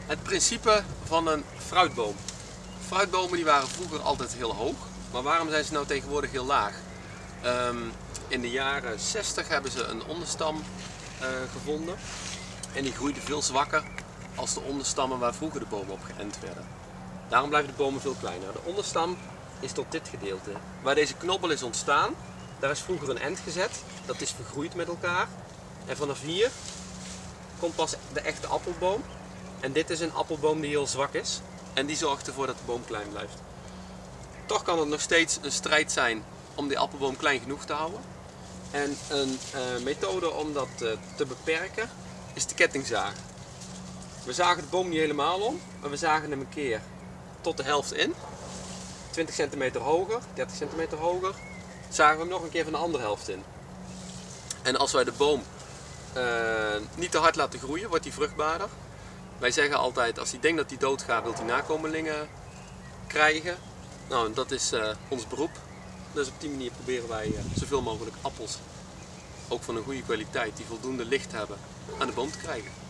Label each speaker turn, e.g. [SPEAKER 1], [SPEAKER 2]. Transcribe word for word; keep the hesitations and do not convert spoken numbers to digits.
[SPEAKER 1] Het principe van een fruitboom. Fruitbomen die waren vroeger altijd heel hoog, maar waarom zijn ze nou tegenwoordig heel laag? Um, in de jaren zestig hebben ze een onderstam uh, gevonden en die groeide veel zwakker als de onderstammen waar vroeger de bomen op geënt werden. Daarom blijven de bomen veel kleiner. De onderstam is tot dit gedeelte. Waar deze knobbel is ontstaan, daar is vroeger een end gezet, dat is vergroeid met elkaar en vanaf hier komt pas de echte appelboom. En dit is een appelboom die heel zwak is en die zorgt ervoor dat de boom klein blijft. Toch kan het nog steeds een strijd zijn om die appelboom klein genoeg te houden. En een uh, methode om dat uh, te beperken is de kettingzaag. We zagen de boom niet helemaal om, maar we zagen hem een keer tot de helft in. twintig centimeter hoger, dertig centimeter hoger. Zagen we hem nog een keer van de andere helft in. En als wij de boom uh, niet te hard laten groeien, wordt hij vruchtbaarder. Wij zeggen altijd, als hij denkt dat hij doodgaat, wil hij nakomelingen krijgen. Nou, dat is uh, ons beroep. Dus op die manier proberen wij uh, zoveel mogelijk appels, ook van een goede kwaliteit, die voldoende licht hebben, aan de boom te krijgen.